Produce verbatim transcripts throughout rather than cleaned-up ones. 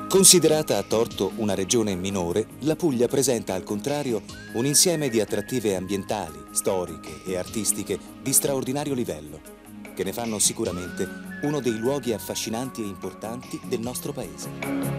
Considerata a torto una regione minore, la Puglia presenta al contrario un insieme di attrattive ambientali, storiche e artistiche di straordinario livello, che ne fanno sicuramente uno dei luoghi affascinanti e importanti del nostro paese.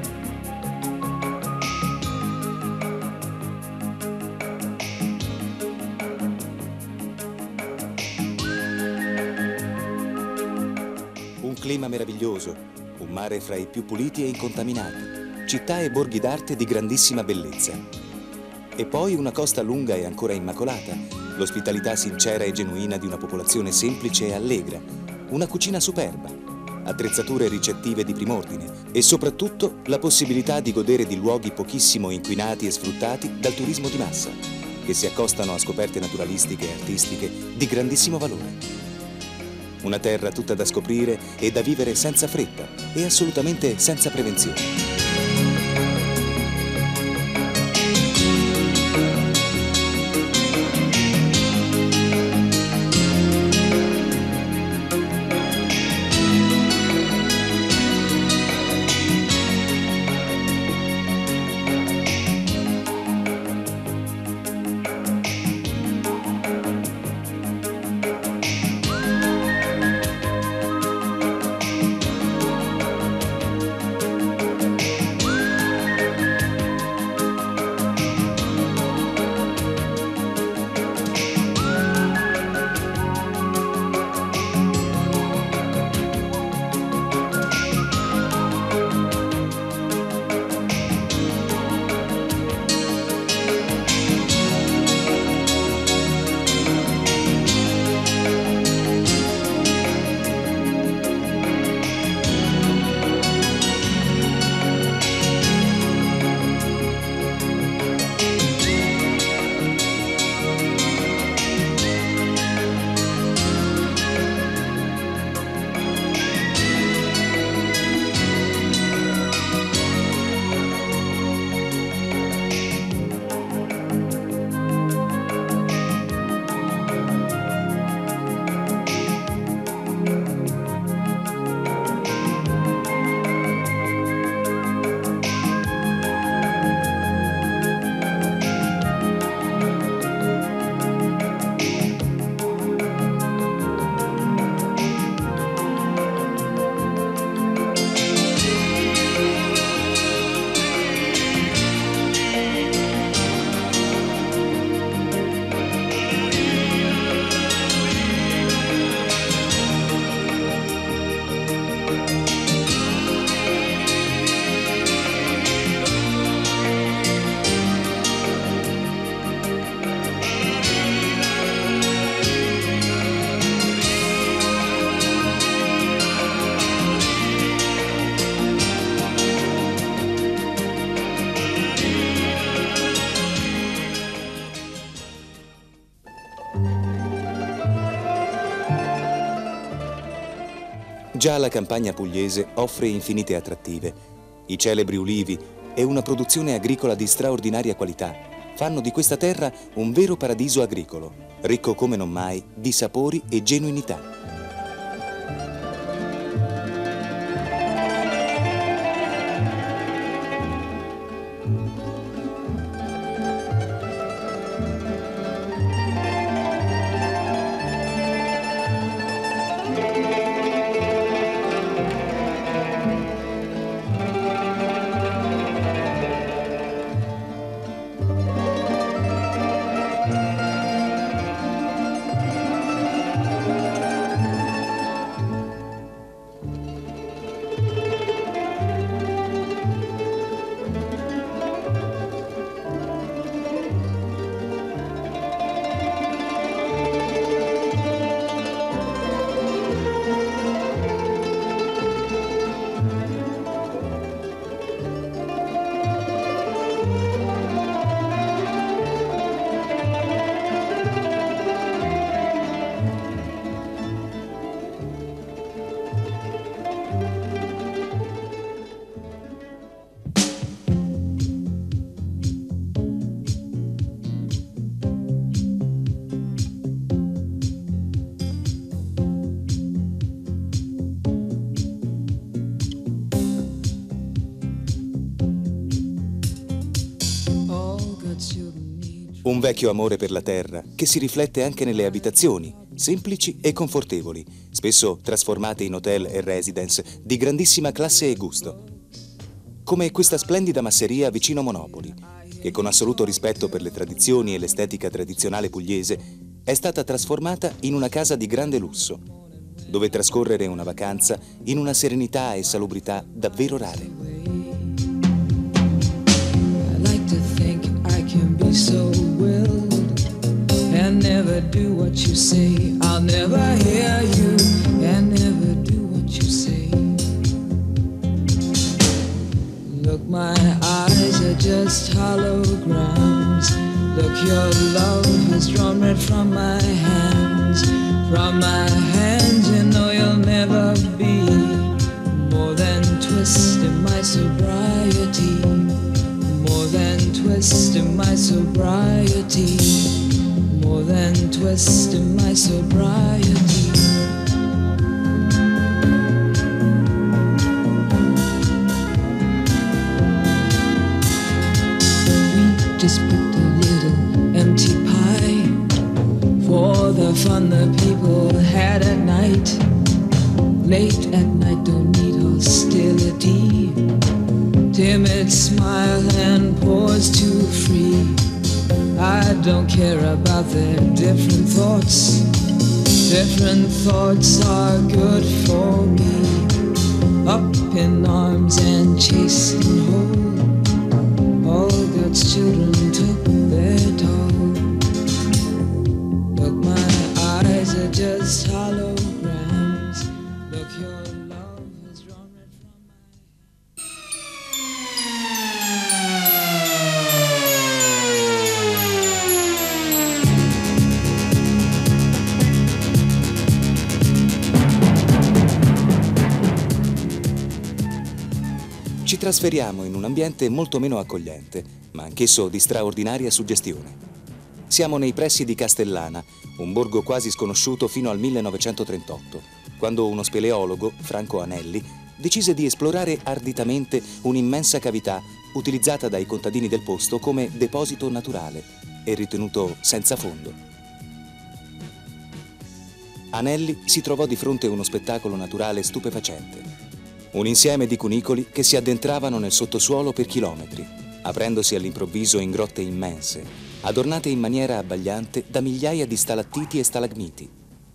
Un clima meraviglioso, un mare fra i più puliti e incontaminati, città e borghi d'arte di grandissima bellezza. E poi una costa lunga e ancora immacolata, l'ospitalità sincera e genuina di una popolazione semplice e allegra, una cucina superba, attrezzature ricettive di prim'ordine e soprattutto la possibilità di godere di luoghi pochissimo inquinati e sfruttati dal turismo di massa, che si accostano a scoperte naturalistiche e artistiche di grandissimo valore. Una terra tutta da scoprire e da vivere senza fretta e assolutamente senza prevenzione. Già la campagna pugliese offre infinite attrattive. I celebri ulivi e una produzione agricola di straordinaria qualità fanno di questa terra un vero paradiso agricolo, ricco come non mai di sapori e genuinità. Un vecchio amore per la terra che si riflette anche nelle abitazioni, semplici e confortevoli, spesso trasformate in hotel e residence di grandissima classe e gusto. Come questa splendida masseria vicino Monopoli, che con assoluto rispetto per le tradizioni e l'estetica tradizionale pugliese è stata trasformata in una casa di grande lusso, dove trascorrere una vacanza in una serenità e salubrità davvero rare. So willed and never do what you say. I'll never hear you and never do what you say. Look, my eyes are just holograms. Look, your love has drawn red from my hands. From my hands, you know you'll never be more than twist in my sobriety. More than twist in my sobriety. More than twist in my sobriety. We just picked a little empty pie for the fun the people had at night. Late at night, don't need hostility. Timid smile and pause too free. I don't care about their different thoughts. Different thoughts are good for me. Up in arms and chased and whole. All God's children took their toll. Look, my eyes are just holograms. Look, your love has drawn red from my... Ci trasferiamo in un ambiente molto meno accogliente, ma anch'esso di straordinaria suggestione. Siamo nei pressi di Castellana, un borgo quasi sconosciuto fino al millenovecentotrentotto, quando uno speleologo, Franco Anelli, decise di esplorare arditamente un'immensa cavità utilizzata dai contadini del posto come deposito naturale e ritenuto senza fondo. Anelli si trovò di fronte a uno spettacolo naturale stupefacente. Un insieme di cunicoli che si addentravano nel sottosuolo per chilometri, aprendosi all'improvviso in grotte immense, adornate in maniera abbagliante da migliaia di stalattiti e stalagmiti.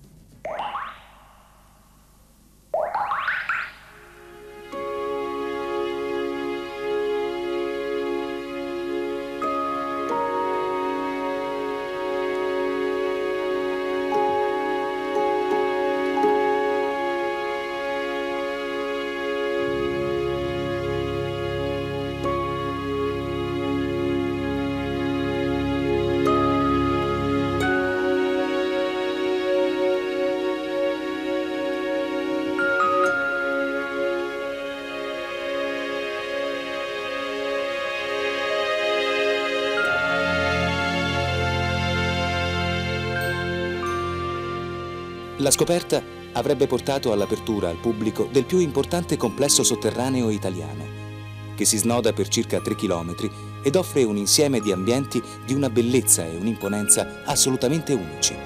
La scoperta avrebbe portato all'apertura al pubblico del più importante complesso sotterraneo italiano, che si snoda per circa tre chilometri ed offre un insieme di ambienti di una bellezza e un'imponenza assolutamente unici.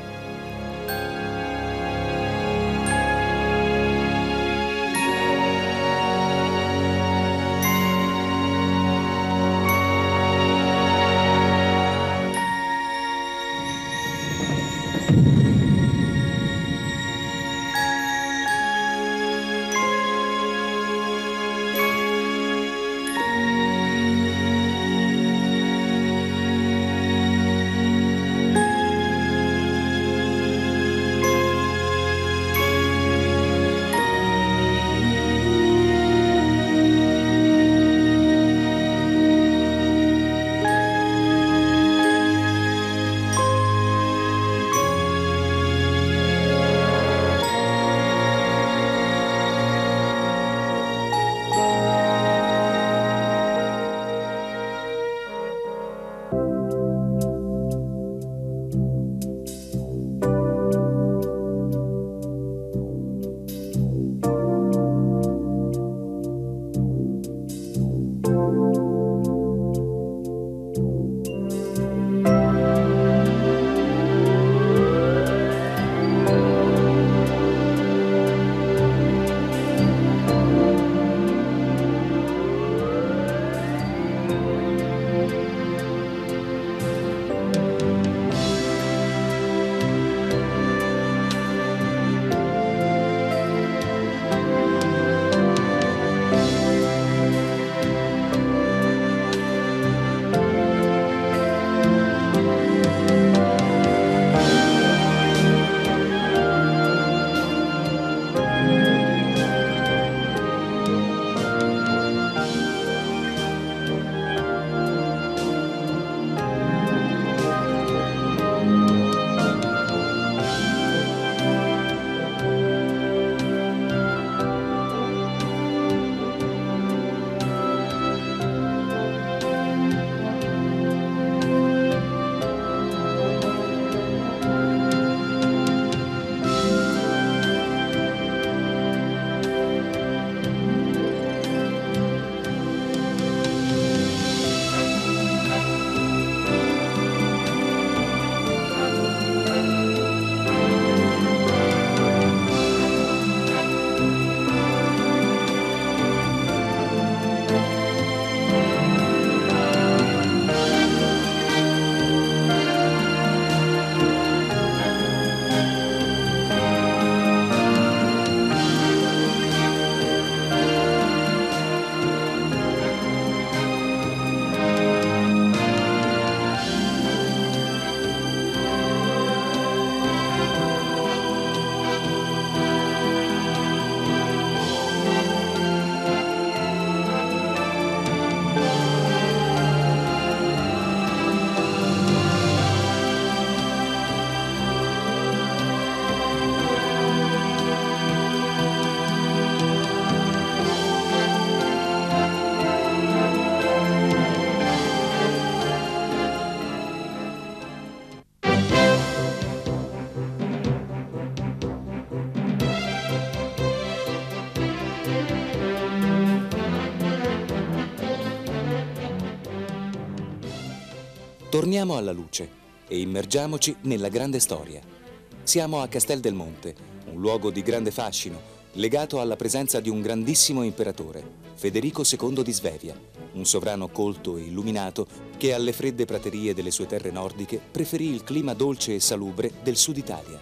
Torniamo alla luce e immergiamoci nella grande storia. Siamo a Castel del Monte, un luogo di grande fascino, legato alla presenza di un grandissimo imperatore, Federico secondo di Svevia, un sovrano colto e illuminato che alle fredde praterie delle sue terre nordiche preferì il clima dolce e salubre del sud Italia.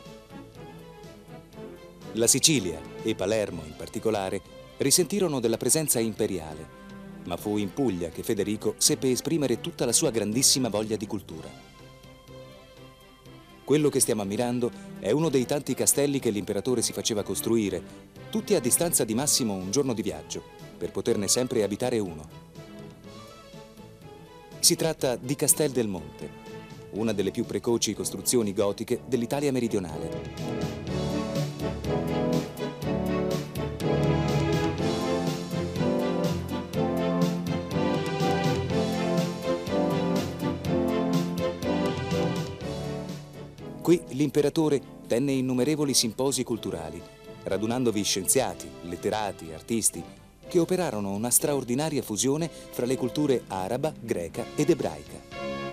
La Sicilia, e Palermo in particolare, risentirono della presenza imperiale, ma fu in Puglia che Federico seppe esprimere tutta la sua grandissima voglia di cultura. Quello che stiamo ammirando è uno dei tanti castelli che l'imperatore si faceva costruire, tutti a distanza di massimo un giorno di viaggio, per poterne sempre abitare uno. Si tratta di Castel del Monte, una delle più precoci costruzioni gotiche dell'Italia meridionale. Qui l'imperatore tenne innumerevoli simposi culturali, radunandovi scienziati, letterati, artisti, che operarono una straordinaria fusione fra le culture araba, greca ed ebraica.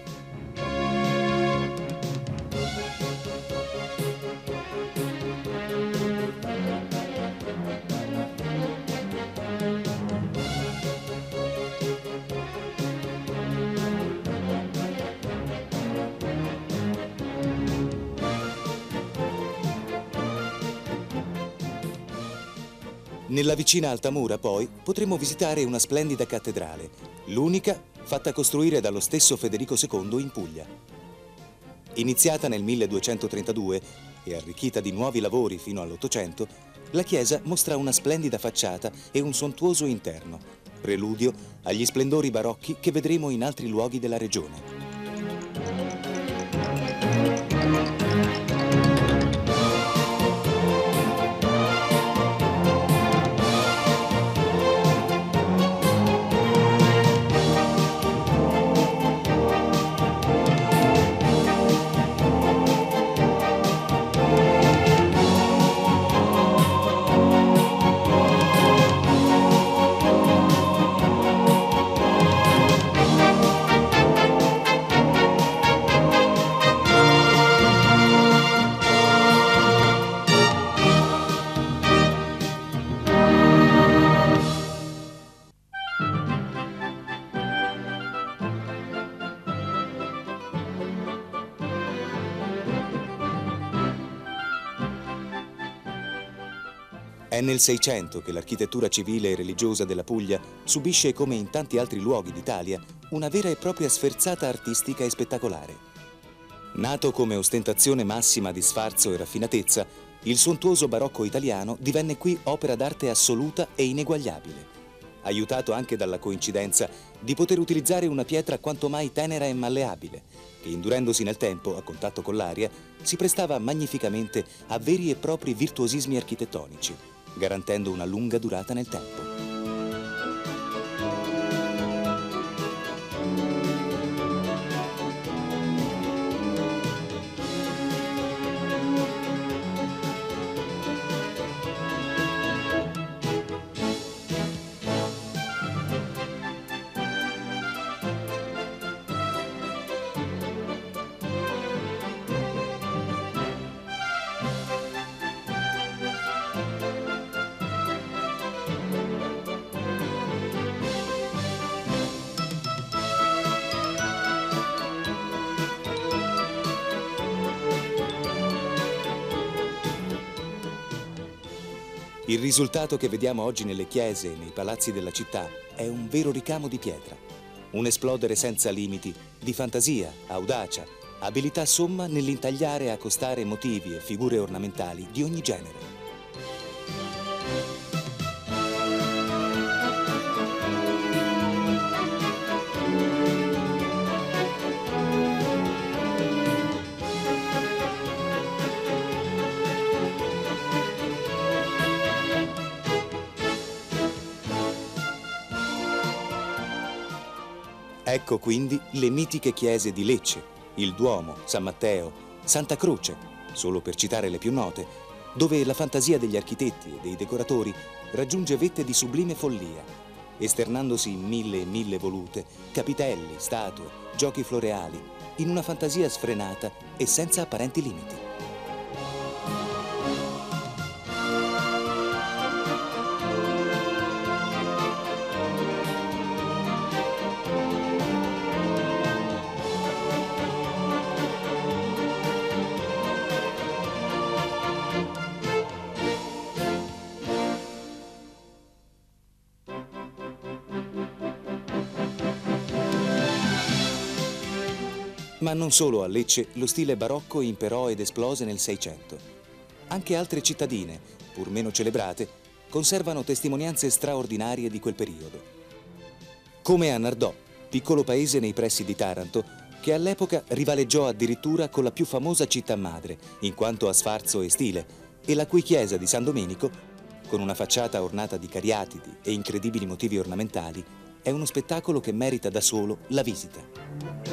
Nella vicina Altamura, poi, potremo visitare una splendida cattedrale, l'unica fatta costruire dallo stesso Federico secondo in Puglia. Iniziata nel milleduecentotrentadue e arricchita di nuovi lavori fino all'Ottocento, la chiesa mostra una splendida facciata e un sontuoso interno, preludio agli splendori barocchi che vedremo in altri luoghi della regione. È nel Seicento che l'architettura civile e religiosa della Puglia subisce, come in tanti altri luoghi d'Italia, una vera e propria sferzata artistica e spettacolare. Nato come ostentazione massima di sfarzo e raffinatezza, il sontuoso barocco italiano divenne qui opera d'arte assoluta e ineguagliabile, aiutato anche dalla coincidenza di poter utilizzare una pietra quanto mai tenera e malleabile, che indurendosi nel tempo, a contatto con l'aria, si prestava magnificamente a veri e propri virtuosismi architettonici, garantendo una lunga durata nel tempo. Il risultato che vediamo oggi nelle chiese e nei palazzi della città è un vero ricamo di pietra, un esplodere senza limiti di fantasia, audacia, abilità somma nell'intagliare e accostare motivi e figure ornamentali di ogni genere. Ecco quindi le mitiche chiese di Lecce, il Duomo, San Matteo, Santa Croce, solo per citare le più note, dove la fantasia degli architetti e dei decoratori raggiunge vette di sublime follia, esternandosi in mille e mille volute, capitelli, statue, giochi floreali, in una fantasia sfrenata e senza apparenti limiti. Ma non solo a Lecce lo stile barocco imperò ed esplose nel Seicento. Anche altre cittadine, pur meno celebrate, conservano testimonianze straordinarie di quel periodo. Come a Nardò, piccolo paese nei pressi di Taranto, che all'epoca rivaleggiò addirittura con la più famosa città madre, in quanto a sfarzo e stile, e la cui chiesa di San Domenico, con una facciata ornata di cariatidi e incredibili motivi ornamentali, è uno spettacolo che merita da solo la visita.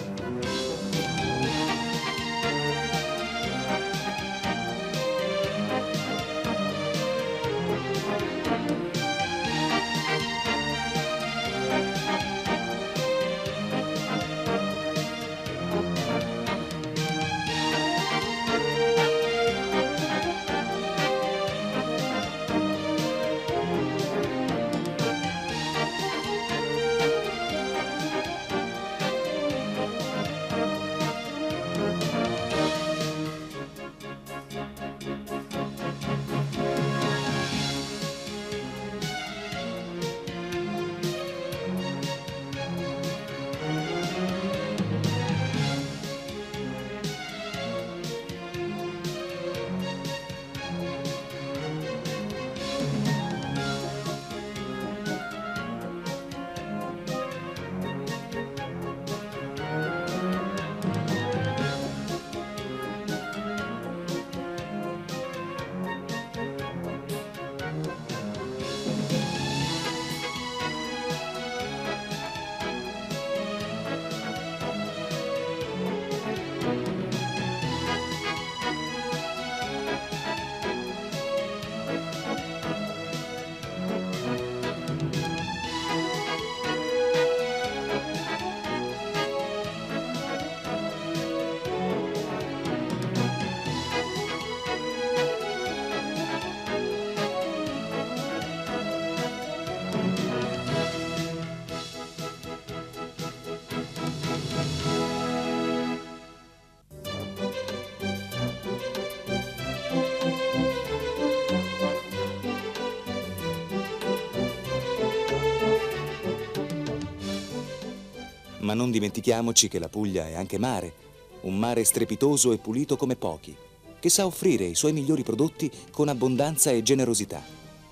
Ma non dimentichiamoci che la Puglia è anche mare, un mare strepitoso e pulito come pochi, che sa offrire i suoi migliori prodotti con abbondanza e generosità.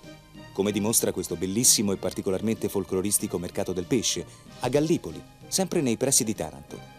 Come dimostra questo bellissimo e particolarmente folcloristico mercato del pesce, a Gallipoli, sempre nei pressi di Taranto.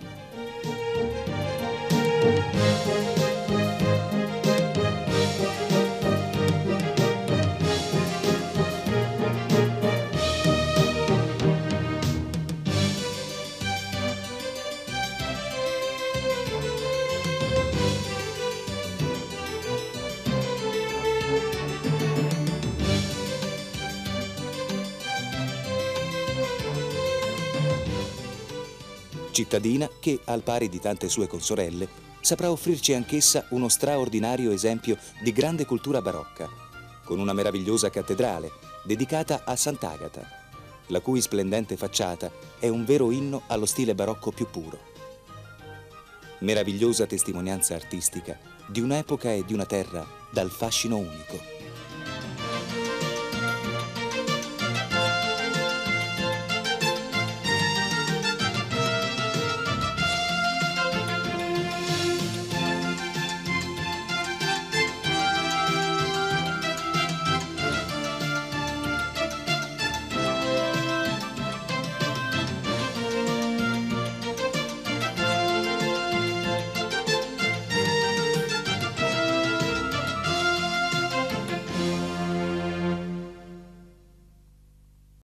Cittadina che, al pari di tante sue consorelle, saprà offrirci anch'essa uno straordinario esempio di grande cultura barocca, con una meravigliosa cattedrale dedicata a Sant'Agata, la cui splendente facciata è un vero inno allo stile barocco più puro. Meravigliosa testimonianza artistica di un'epoca e di una terra dal fascino unico.